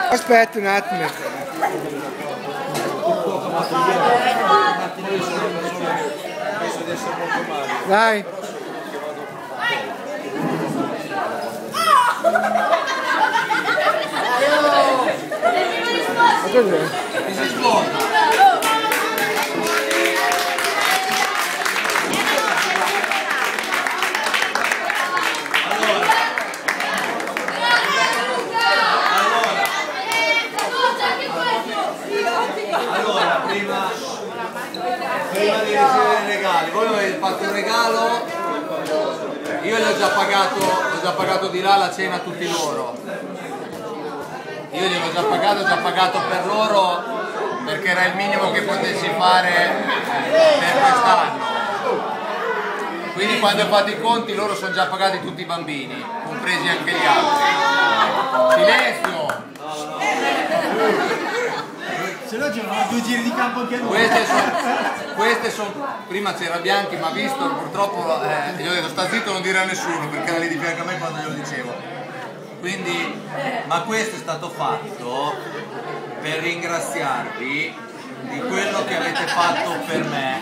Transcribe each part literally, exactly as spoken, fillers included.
Aspetta un attimo. Dai. Ma cos'è? Mi si smonta. Allora, prima, prima di ricevere i regali, voi mi avete fatto un regalo, io gli ho già pagato, ho già pagato di là la cena a tutti loro. Io gliel'ho già pagato, ho già pagato per loro perché era il minimo che potessi fare per quest'anno. Quindi quando ho fatto i conti loro sono già pagati tutti i bambini, compresi anche gli altri. Silenzio! Se no c'erano due giri di campo anche noi. Queste sono, queste sono, prima c'era Bianchi, ma visto purtroppo, eh, gli ho detto sta zitto, non dire a nessuno perché era lì di fianco a me quando glielo dicevo. Quindi, ma questo è stato fatto per ringraziarvi di quello che avete fatto per me.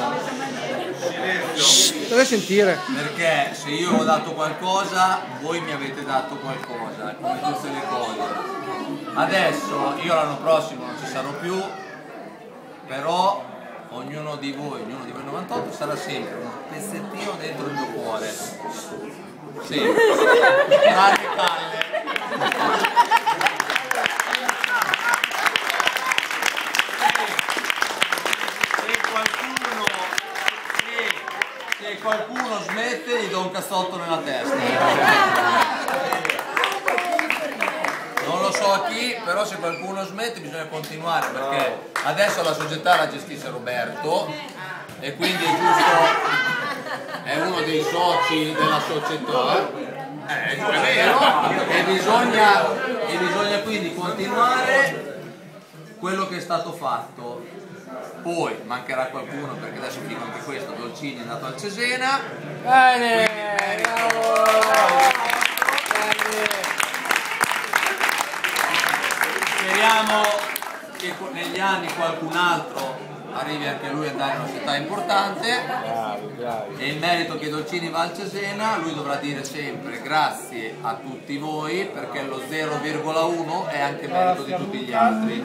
Dove sentire? Perché se io ho dato qualcosa, voi mi avete dato qualcosa, come tutte le cose. Adesso, io l'anno prossimo non ci sarò più, però ognuno di voi, ognuno di voi novantotto sarà sempre un pezzettino dentro il mio cuore. Sì, tranne Calle. Se qualcuno, se, se qualcuno smette, gli do un cazzotto nella testa. Non lo so a chi, però se qualcuno smette bisogna continuare perché adesso la società la gestisce Roberto e quindi è giusto, è uno dei soci della società, eh, è vero, e bisogna, e bisogna quindi continuare quello che è stato fatto. Poi mancherà qualcuno perché adesso dico anche questo, Dolcini è andato al Cesena. Bene! Speriamo che negli anni qualcun altro arrivi anche lui ad andare in una città importante e il merito che Dolcini va al Cesena, lui dovrà dire sempre grazie a tutti voi perché lo zero virgola uno è anche merito di tutti gli altri.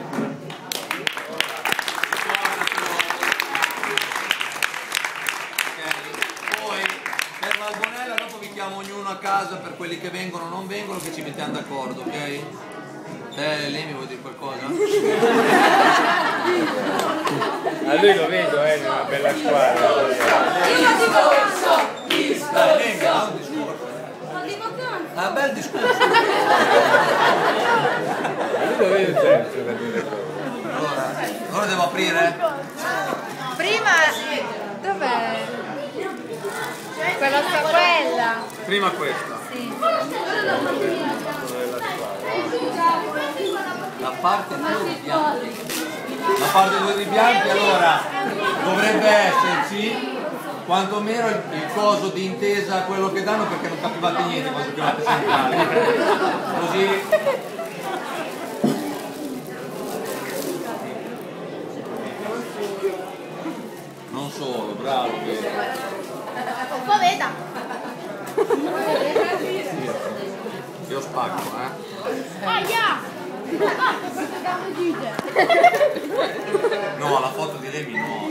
Poi per Valbonella dopo vi chiamo ognuno a casa per quelli che vengono o non vengono che ci mettiamo d'accordo, ok? Eh, lei mi vuoi dire qualcosa? A lui lo vedo, eh, in una bella squadra. Dai, venga, un discorso. Ah, bel discorso. A lui lo vedo sempre per dire cose. Allora, allora devo aprire? Prima, dov'è? Quella sta quella. Prima questa. Sì. La parte due di bianchi. La parte due di bianchi, allora, dovrebbe esserci quantomeno il, il coso di intesa, quello che danno, perché non capivate niente quando chiamate centrale. Così. Non solo, bravo. Un po' veda. Io spacco, eh. Aia! No, la foto di Remi no,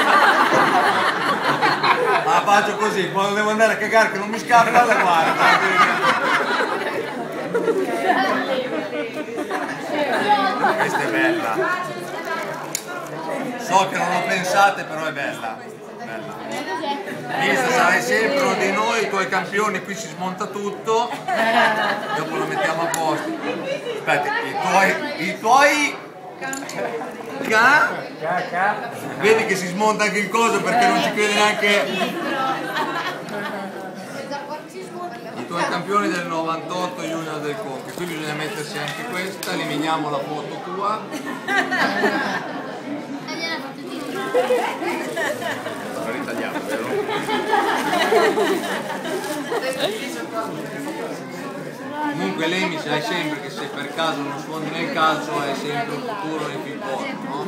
la faccio così, quando devo andare a cagare che non mi scappa la guarda. Questa è bella. So che non lo pensate, però è bella. Bella. Visto, sarai sempre uno di noi, i tuoi campioni, qui si smonta tutto, dopo lo mettiamo a posto. Aspetta, i tuoi, i tuoi ca? Vedi che si smonta anche il coso perché non ci crede neanche i tuoi campioni del novantotto Junior del Conche. Qui bisogna mettersi anche questa, eliminiamo la foto tua. La ritagliamo, vero? Comunque lei mi sai sempre che se per caso non sfondi nel calcio è sempre un futuro nel più porto, no?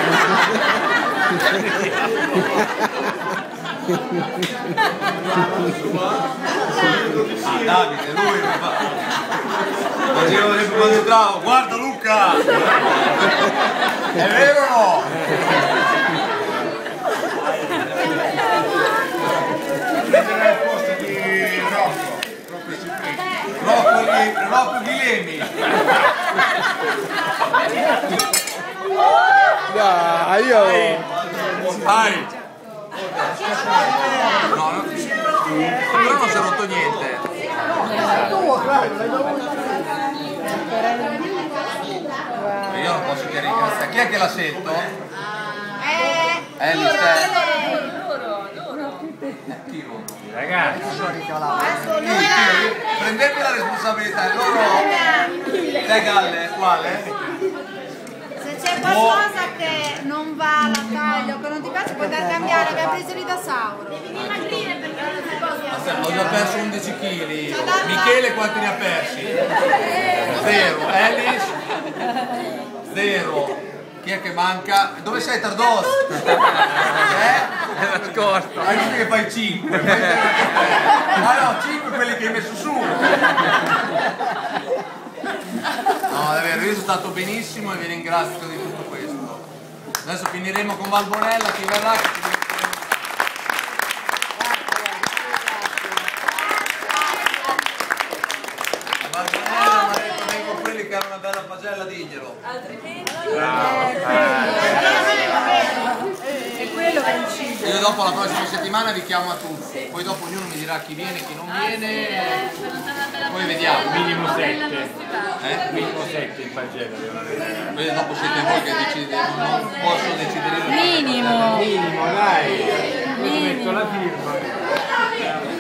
Ah, Davide, lui mi fa. Facevo sempre quando entravo, guarda Luca! È vero o no? Prenderà il posto di Rocco. Rocco, Ghi- Rocco Ghilemi! Dai, io... Vai! No, no, però non si è rotto niente. Io non posso dire in cazzo. Chi è che la sento? Eh, Eh, duro, Mister. duro. Ragazzi, Prendete la responsabilità, loro. Te Galle, quale? Se c'è qualcosa che non va alla taglia o che non ti piace puoi da cambiare, che hai preso lì da Sauro. Devi dimagrire perché non si può. Ho già perso undici chili. Michele quanti ne ha persi? Zero. Alice? Zero. Chi è che manca? Dove sei Tardos? Eh? è nascosto. Hai visto che fai cinque? Ah no, cinque quelli che hai messo su. No, davvero, io sono stato benissimo e vi ringrazio di tutto questo. Adesso finiremo con Valbonella, chi verrà? Valbonella mi ha detto vengo quelli che hanno una bella pagella, diglielo. È quello che incide. Io dopo la prossima settimana vi chiamo a tutti, poi dopo ognuno mi dirà chi viene e chi non viene, poi vediamo. Minimo sette. Eh? Minimo sette in pagella devono avere. Poi dopo siete voi che decidete, non posso decidere io. Minimo. Minimo, dai. Io metto la firma.